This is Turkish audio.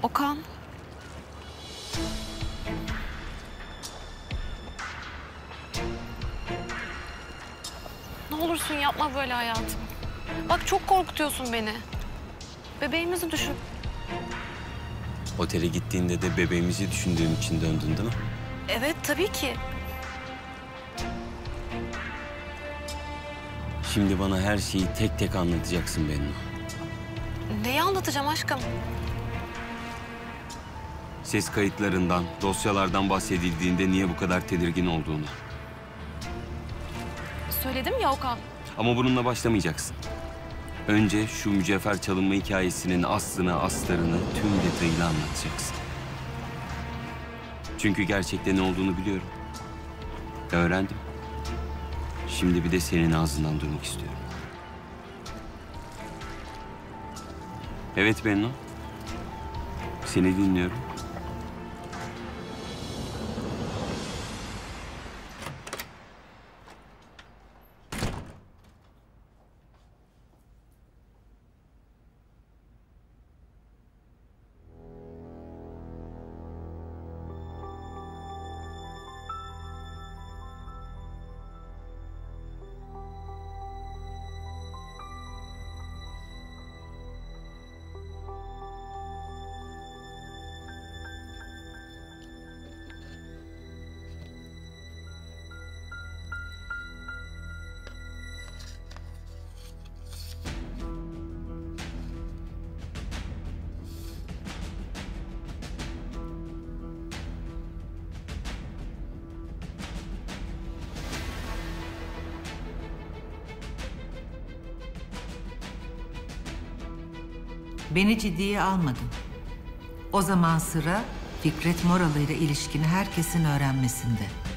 Okan. Ne olursun yapma böyle hayatım. Bak çok korkutuyorsun beni. Bebeğimizi düşün. Otele gittiğinde de bebeğimizi düşündüğüm için döndün değil mi? Evet tabii ki. Şimdi bana her şeyi tek tek anlatacaksın Bennu. Neyi anlatacağım aşkım? Ses kayıtlarından, dosyalardan bahsedildiğinde niye bu kadar tedirgin olduğunu. Söyledim ya Okan. Ama bununla başlamayacaksın. Önce şu mücevher çalınma hikayesinin aslını, astarını tüm detayıyla anlatacaksın. Çünkü gerçekte ne olduğunu biliyorum. Öğrendim. Şimdi bir de senin ağzından duymak istiyorum. Evet Bennu. Seni dinliyorum. Beni ciddiye almadın. O zaman sıra Fikret Moralı ile ilişkini herkesin öğrenmesinde.